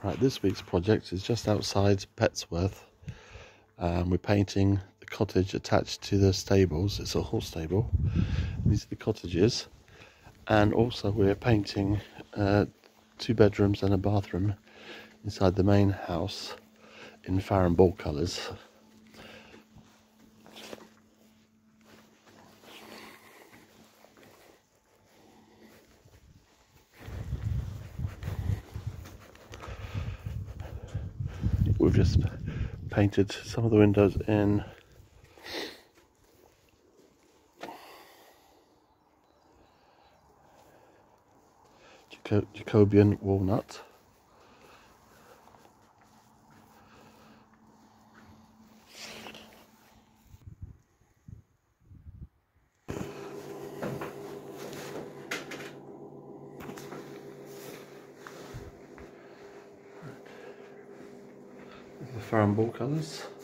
Right, this week's project is just outside Petsworth. We're painting the cottage attached to the stables. It's a horse stable. These are the cottages. And also we're painting 2 bedrooms and a bathroom inside the main house in Farrow Ball colours. We've just painted some of the windows in Jacobean walnut. The Farrow Ball colours.